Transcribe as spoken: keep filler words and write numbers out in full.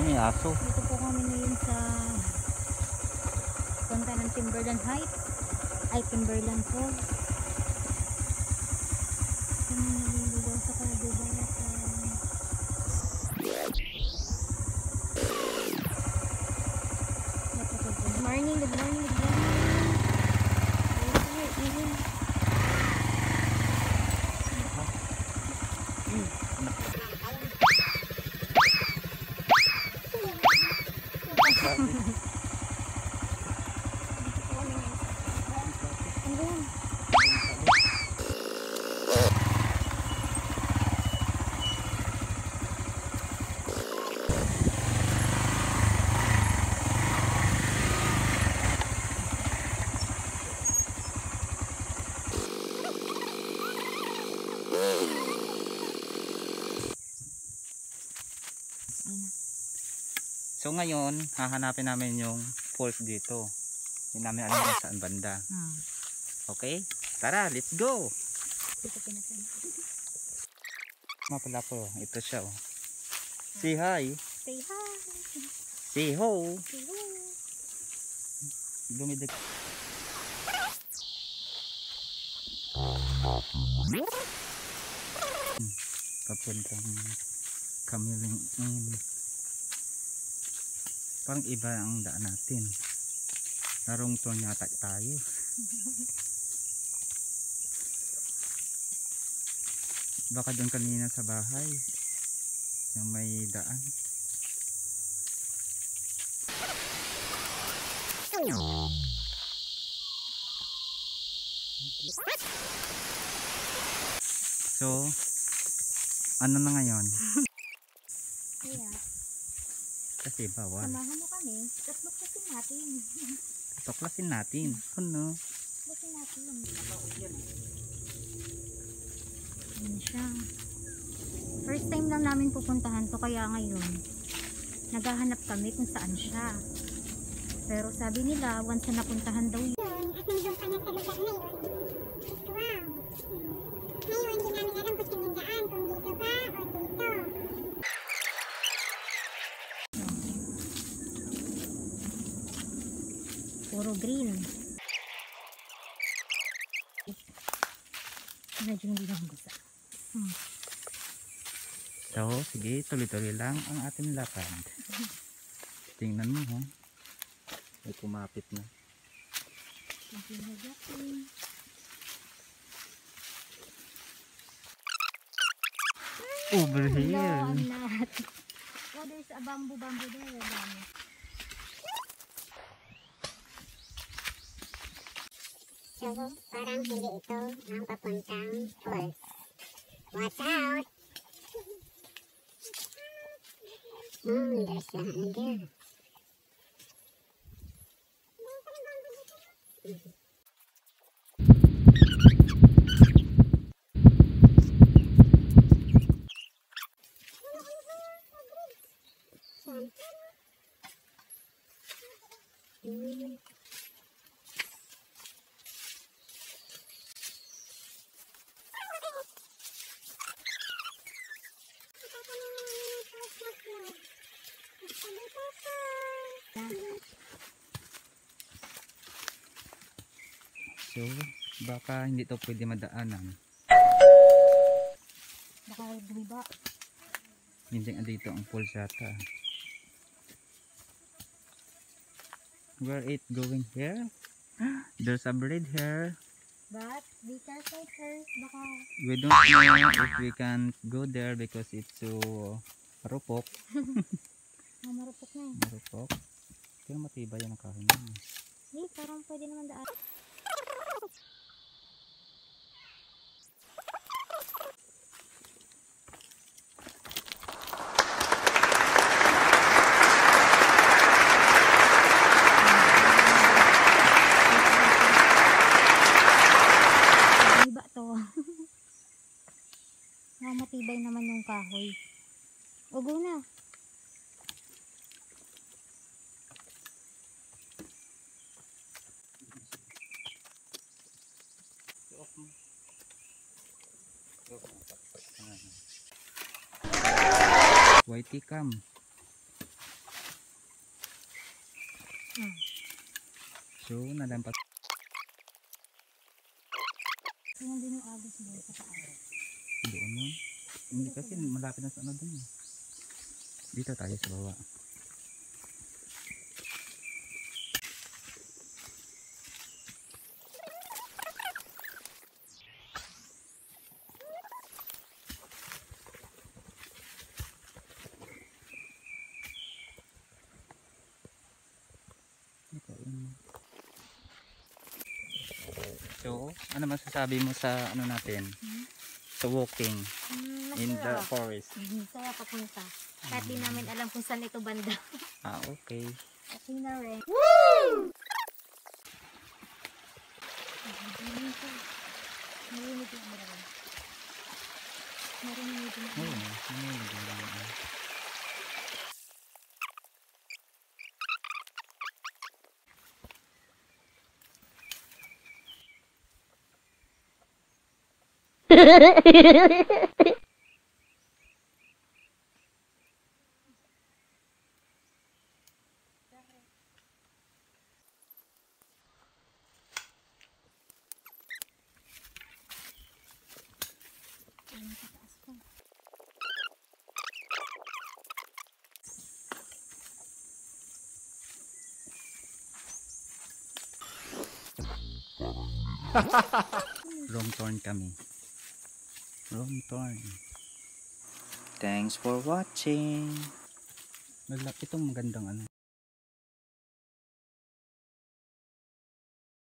may aso. Dito po kami ngayon sa punta ng Timberland Heights. Ay, Timberland Falls. Kami naliligaw sa kagubatan. Good morning, good morning, good morning. So ngayon, hahanapin namin yung falls dito. Hindi namin alam kung saan banda. Hmm. Okay? Tara, let's go! Mapala po, ito siya oh. Say hi! Say hi! Say ho! Say ho! Dumidig. Papuntang kami lang in. Parang iba ang daan natin. Larong to yata tayo. Baka doon kanina sa bahay yung may daan. So ano na ngayon? Kaya kasi bawal. samahan mo kami, tatluklasin natin. Tatluklasin natin. Ano? Tatluklasin natin. Yan siya. First time lang namin pupuntahan to, kaya ngayon naghahanap kami kung saan siya. Pero sabi nila, once na napuntahan daw yun. At nandun pa na sa lugar na yun. Wow. Ngayon, hindi namin alam kung saan yung daan, kung dito ba o dito. Puro green. Medyo hindi lang gusto. Hmm. So, sige, tuloy-tuloy lang ang ating lakad. Tingnan mo, ha? May kumapit na. Over here. No, I'm not. Oh, there's a bamboo-bamboo there. So, parang hindi ito ang papuntang falls. Watch out! Hmm, there's nothing there. So, baka hindi to pwede madaanan. Baka bumiba. Hindi nga dito ang falls yata. Where it going here? There's a braid here. But be careful first. Baka We don't know if we can go there because it's so marupok. oh, marupok na eh. Marupok. Pero matibay yan ang kahoy niya. Eh, parang pwede naman daan. Iba to. Oh, matibay naman yung kahoy. Ugo na. Whitey cam. So, nalampas. So, nandun yung agos mo sa taas. Doon yun. Hindi kasi malapit na sa ano dun. Dito tayo sa baba. So, ano masasabi mo sa ano natin? Hmm? Sa walking Hmm, in the masaya. forest. Hmm, saya papunta. Kahit di namin alam kung saan ito banda. Ah, okay. Okay na rin. Narinig yung meron. Narinig yung Oo, narinig yung wrong turn kami. Wrong turn. Thanks for watching. Nalap itong magandang ano.